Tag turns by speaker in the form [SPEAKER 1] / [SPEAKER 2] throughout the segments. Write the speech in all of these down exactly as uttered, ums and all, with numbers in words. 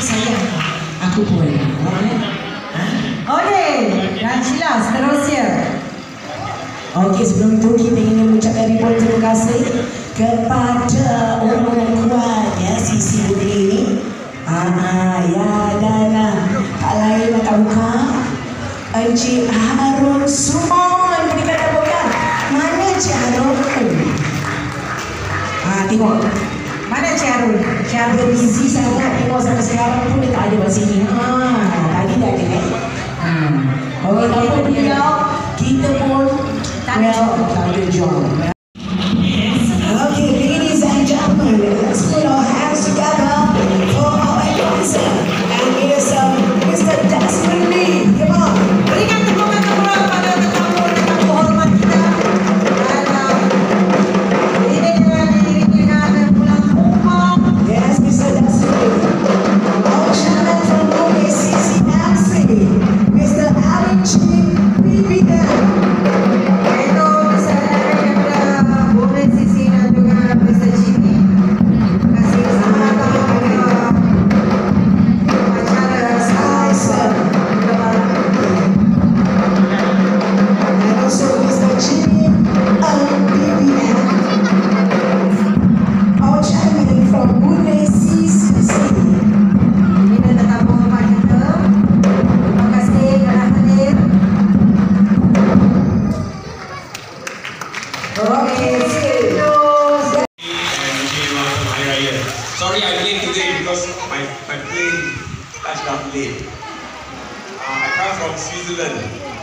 [SPEAKER 1] sayang. Aku pun.
[SPEAKER 2] Okey, dan Sheila seterusnya.
[SPEAKER 1] Okey, sebelum itu kita ingin mengucapkan ribuan terima kasih kepada orang-orang kuat ya Sisi Budi ini. Ah, ya dan tak lain tak bukan Encik Harun Sumon. Berikan tepukan. Mana Encik Harun? Ah, tengok.
[SPEAKER 2] Mana Cik Harun?
[SPEAKER 1] Cik Harun busy sangat. Tengok sampai sekarang pun dia tak ada kat sini. Ah, tadi dah ada eh. Ah. Okey, tak apa beliau. Kita pun tak ada job. Okay, ladies and gentlemen, let's put our hands together for our advisor. And it is uh, Mister Desmond Lee. Come on.
[SPEAKER 2] Berikan tepukan kedua pada tetamu-tetamu hormat kita. Dan uh, ini dengan diiringi dengan pulang rumah.
[SPEAKER 1] Yes, Mister Desmond Lee. Our chairman from O A C C M C, Mister Alan G. B B M.
[SPEAKER 2] Itu saya daripada Boleh Sisi dan juga Mister Jimmy. Terima kasih sangat kepada acara
[SPEAKER 1] Tyson. And also Mister Jimmy um, B B M. Our chairman from Boonlay C C C.
[SPEAKER 2] ini dan tetamu hormat kita. Terima kasih kerana hadir.
[SPEAKER 1] Okay,
[SPEAKER 3] Sorry, I'm late today because my, my plane touched down late. Uh, I come from Switzerland.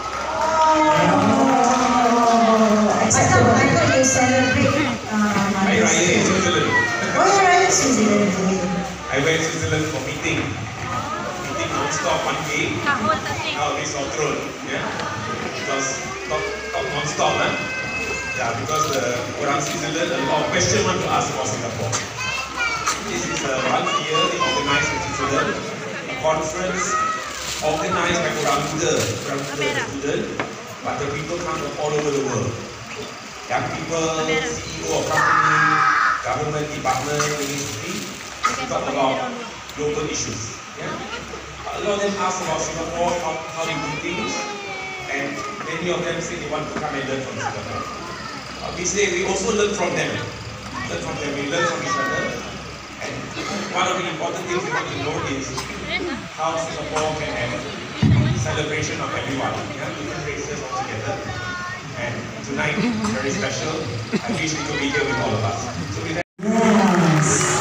[SPEAKER 2] I thought, I thought you celebrate uh,
[SPEAKER 3] Hari Raya in Switzerland.
[SPEAKER 2] Oh, you're right, Switzerland.
[SPEAKER 3] I went to Switzerland for meeting. Meeting non-stop one day. Now this outro. Yeah? Because talk, talk non-stop. Huh? Yeah, because the orang Switzerland, a lot of questions want to ask about Singapore. This is uh, once a year they organize in Switzerland a conference organized by orang muda, orang muda the student, but the people come from all over the world. Young people, C E O of company, government department, ministry, to talk about global issues. Yeah? A lot of them ask about Singapore, how, how we do things, and many of them say they want to come and learn from Singapore. Uh, we say we also learn from them. Learn from them, we learn from each other. And one of the important things we want to know is how Singapore can have celebration of everyone, yeah? Different races all together. And tonight, very special. I wish we could be here with all of us. So with that,
[SPEAKER 1] yes.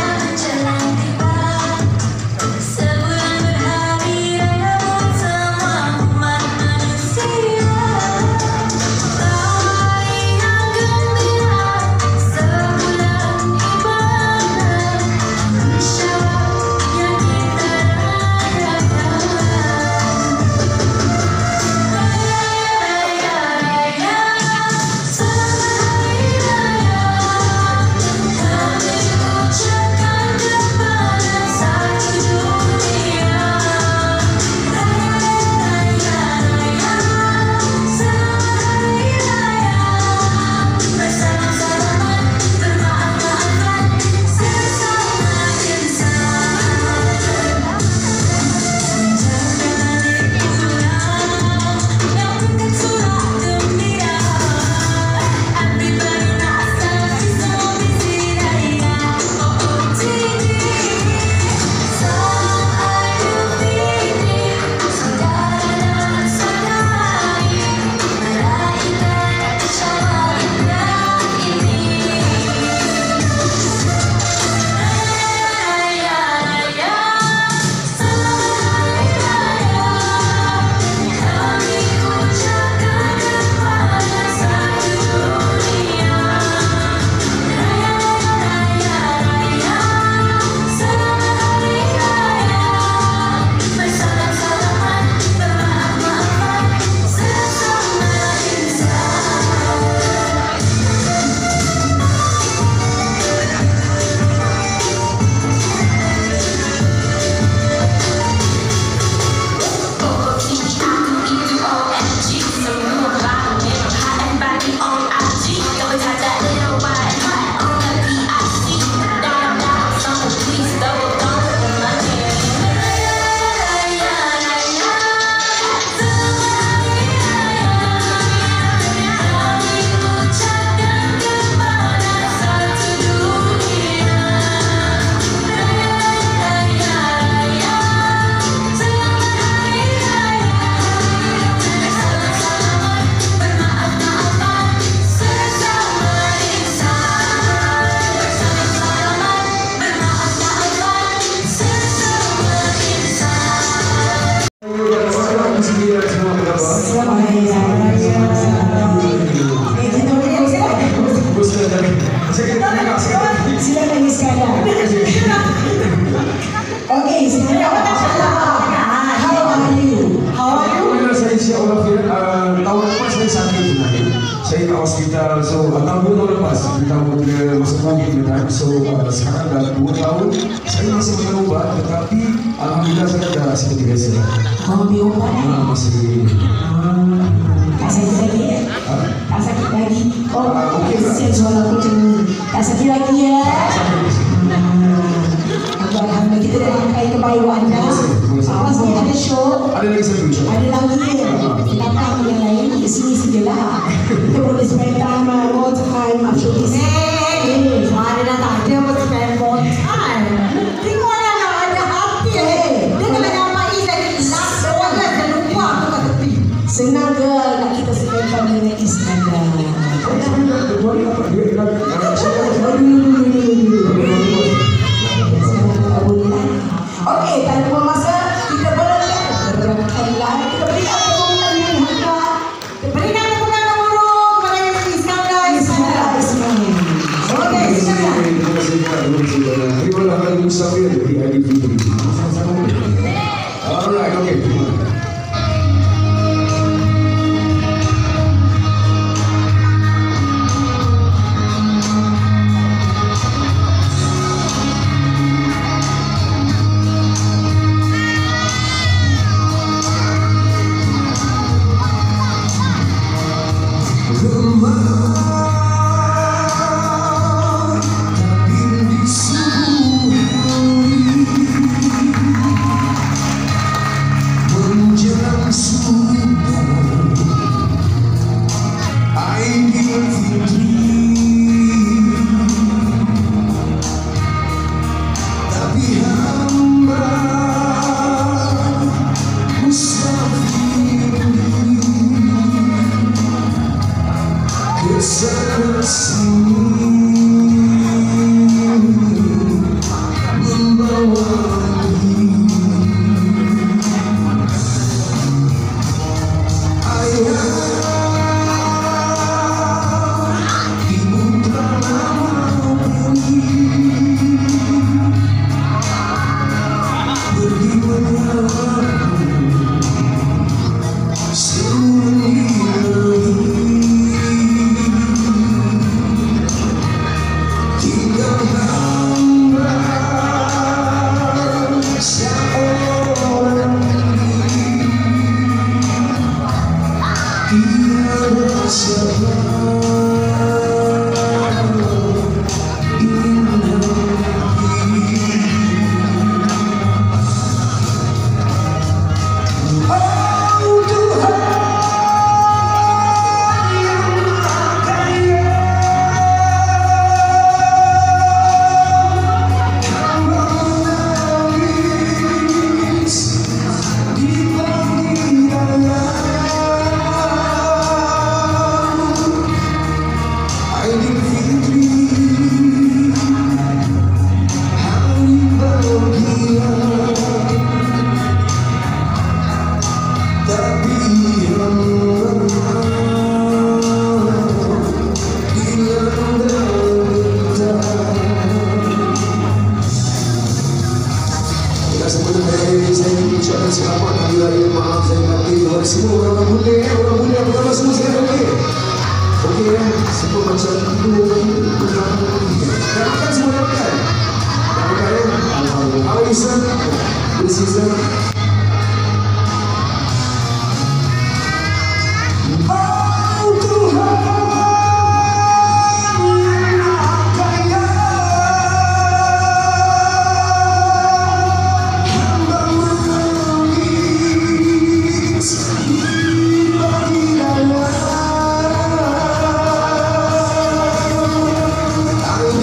[SPEAKER 4] Sebulan berhari raya pun semua saya kat hospital. So uh, tahun dua tahun lepas kita mula masuk COVID kan. So uh, sekarang dah dua tahun saya masih makan ubat, tetapi alhamdulillah saya dah seperti biasa.
[SPEAKER 1] Kau ambil ubat eh?
[SPEAKER 4] Ah, masih.
[SPEAKER 1] Ah, tak sakit lagi eh?
[SPEAKER 4] Ha?
[SPEAKER 1] Tak sakit lagi. Oh,
[SPEAKER 4] Ah, okey tak?
[SPEAKER 1] kesian suara aku macam ni. Tak sakit lagi ya? Alhamdulillah, kita dah pakai kebaikan anda. Awas ni ada show.
[SPEAKER 4] Ada lagi satu insya
[SPEAKER 1] Ada lagi ya. Datang yang lain di sini sajalah. Kita boleh spend time, uh, more time after this.
[SPEAKER 2] Eh, mana dah tak ada pun spend more time. Tengoklah nak ada hati eh. Dia kalau nampak ni lagi last one lah, dia lupa aku kat tepi.
[SPEAKER 1] Senang ke nak kita spend time dengan Iskandar? Okey, tanpa masa kita bergerakkanlah. Kita berikan tepukan yang hangat.
[SPEAKER 2] Berikan tepukan nomor kepada Iskandar Ismail.
[SPEAKER 1] Ismail.
[SPEAKER 2] Okey, silakan.
[SPEAKER 4] Terima kasih Pak. Terimalah kali musafir dari Aidilfitri. Sama-sama boleh? Alright, okey.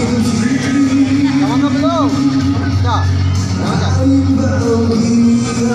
[SPEAKER 5] Dah. Dah.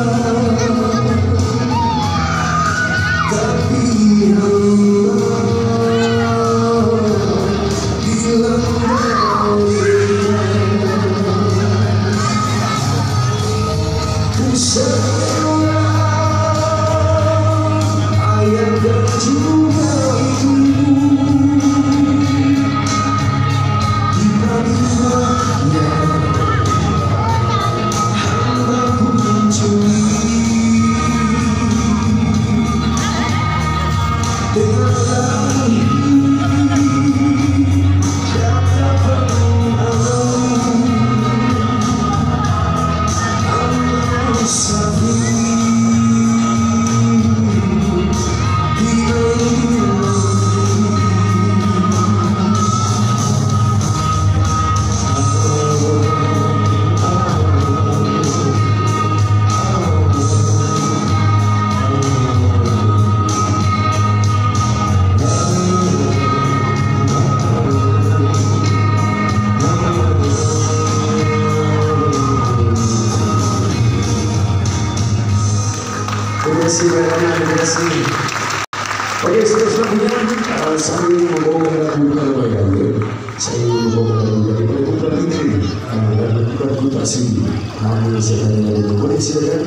[SPEAKER 4] kasih banyak, terima kasih. Oke, selanjutnya uh, sambil membawakan lagu kalau baik saya membawakan lagu dari Putra Fitri dan Putra Putra Sindi. Namun saya hanya ada boleh silakan.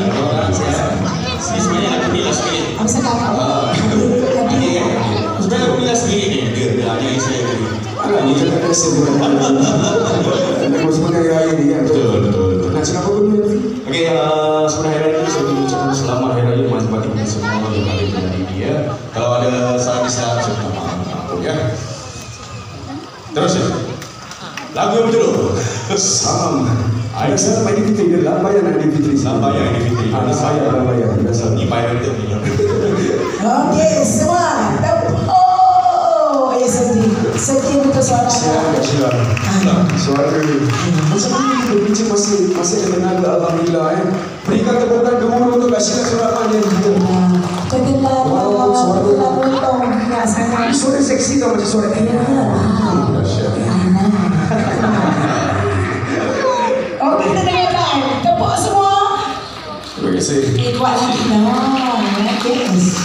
[SPEAKER 1] Bisa kakak.
[SPEAKER 3] Lagu yang berjudul
[SPEAKER 4] Salam. Ada saya main di Fitri, dia lambayan di Fitri.
[SPEAKER 3] Lambayan di Fitri.
[SPEAKER 4] Anak saya lambayan. Biasa.
[SPEAKER 3] Ini pirated ni.
[SPEAKER 1] Okey, semua. Oh, ya sedih. Sedih betul suara.
[SPEAKER 4] Silakan, silakan. Suara macam ni kita bincang masih masih ada tenaga, alhamdulillah. Eh. Berikan tepukan gemuruh untuk Kasih Suraman yang kita.
[SPEAKER 1] Kegelar, kegelar untung. Ya, sangat.
[SPEAKER 4] Suara seksi tau macam suara
[SPEAKER 1] Ya. Okey, kita dengarkan. Tepuk semua.
[SPEAKER 4] Terima kasih.
[SPEAKER 1] Eh, kuat lagi. Nah, yes.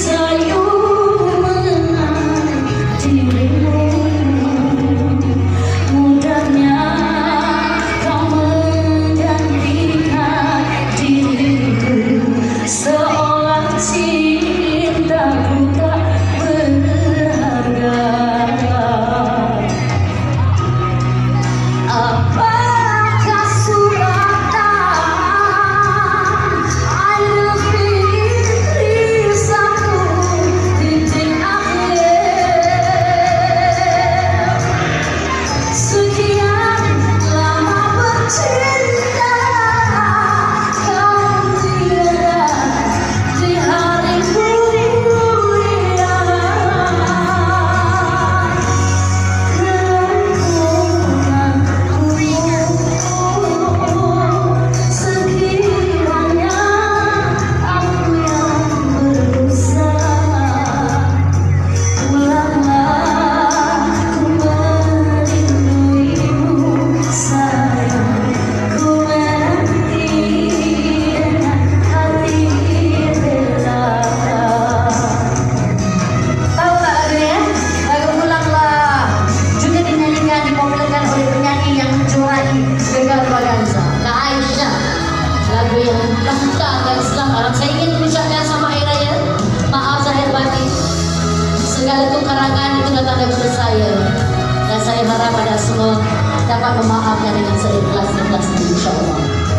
[SPEAKER 5] Segala kekurangan itu datang daripada saya, dan saya harap pada semua dapat memaafkan dengan seikhlas-ikhlasnya, insyaAllah.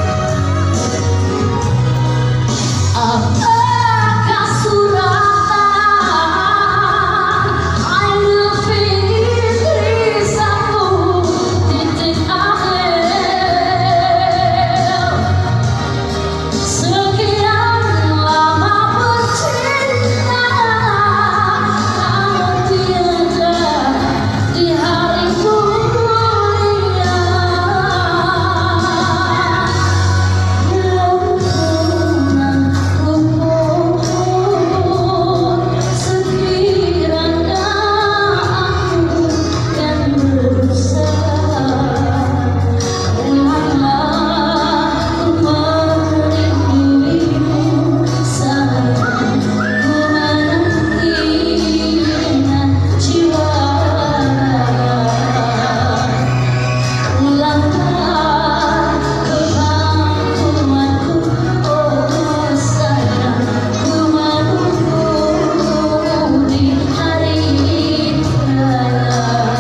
[SPEAKER 5] Apakah suratan Ainul Fitri satu titik akhir? Sekian lama bercinta, namun tiada di hari mulia. Sekiranya aku yang berusaha, ulanglah ku merinduimu sayang, ku menanti dengan jiwa. Ulanglah kepangkuanku, oh sayang, ku menunggumu di hari raya.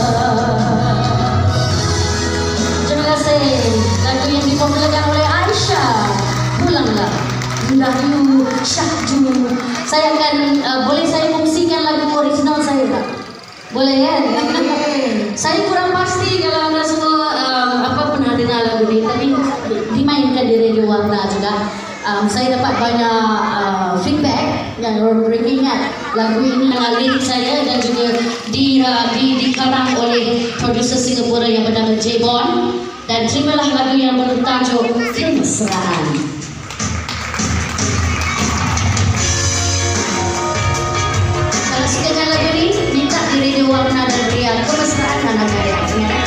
[SPEAKER 5] Terima kasih. Lagu yang dipopulerkan oleh Aisyah, Pulanglah, Bunda Yu Syahju. Saya akan, uh, boleh saya kongsikan lagu original saya tak? Boleh kan? Saya kurang pasti kalau anda semua um, apa pernah dengar lagu ini, tapi dimainkan di Radio Warna juga. Um, saya dapat banyak uh, feedback yang mereka ingat lagu ini dengan lirik saya, dan juga di, uh, di, dikarang oleh produser Singapura yang bernama J Bond, dan terimalah lagu yang bertajuk Kemesraan. Kalau suka dengan lagu ini, minta di Radio Warna dan Ria Kemesraan anak saya.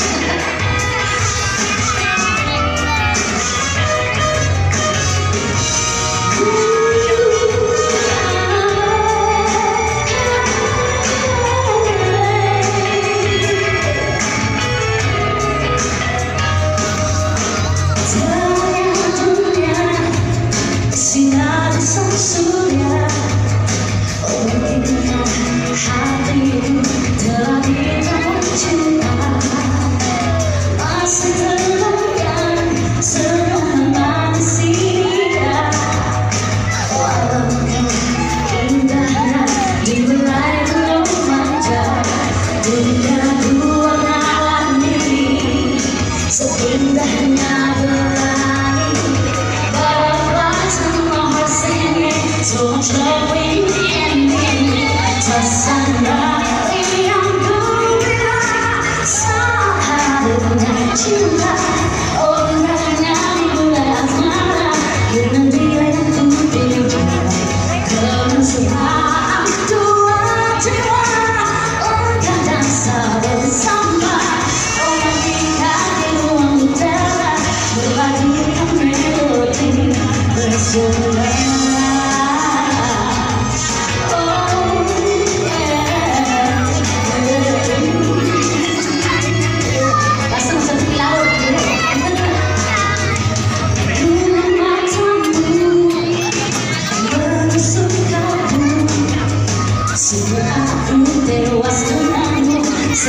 [SPEAKER 5] Sinar sang surya, oh ingat hatiku telah dibangun cinta, masih terbayang semua manusia. Walaupun indahnya dimulai belum manja, dunia dua langit seindahnya berlari. So showing in me, tersandar yang gembira, sahabatnya cinta, orangnya mulai asmara, dengan dia yang penting kemesraan dua jiwa, organ dan bersama, orang tinggal di ruang udara, berbagikan melodi bersama.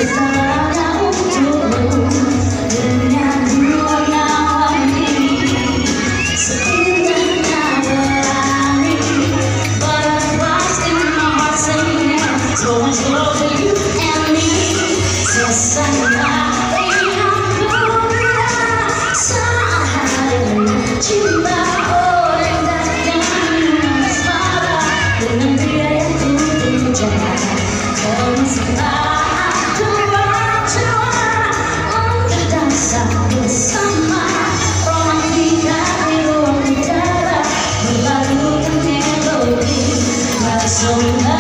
[SPEAKER 5] segalanya untukmu dengan dua nyawa ini. Seindahnya berani, but I trust in my heart saying so much love for you and me. Sesama yang berasa cinta orang dan asmara dengan dia yang ku puja. Kau mesra tua-tua untuk dansa bersama, romantika di ruang udara melakukan melodi bersama.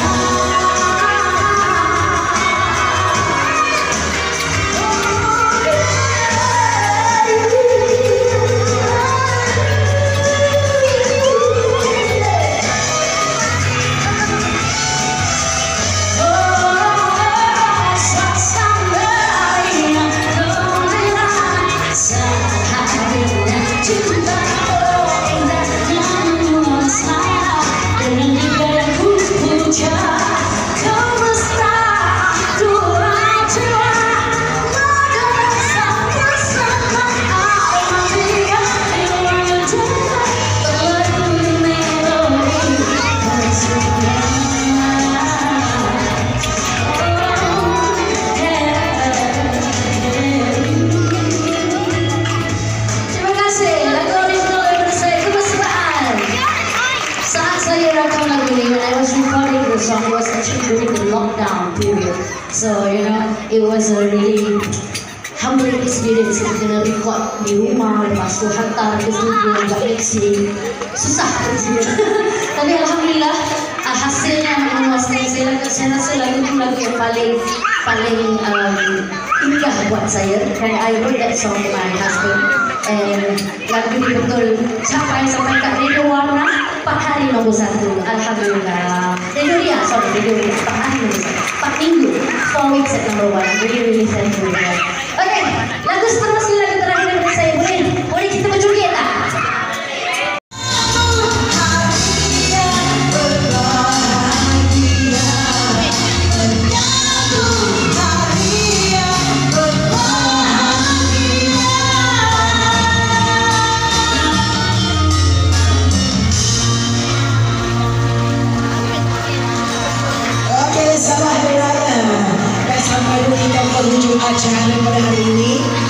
[SPEAKER 5] Song was actually during the lockdown period, so you know it was a really humbling experience. Kita kena record di rumah, lepas tu hantar ke studio, buat mixing, susah tapi alhamdulillah hasilnya memuaskan. Saya, saya rasa lagu itu lagu yang paling paling um, indah buat saya, dan I wrote that song to my husband, and lagu ini betul capai sampai kat Radio Warna empat hari nombor satu, alhamdulillah. Radio Ria, sorry, Radio Ria empat hari nombor satu, empat minggu, four weeks at number one. Really really thankful. Oke, okay, lagu seterusnya, lagu terakhir dari saya. Boleh, boleh kita berjoget tak?
[SPEAKER 1] Selamat hari raya. Dan sampai kita penghujung acara pada hari ini.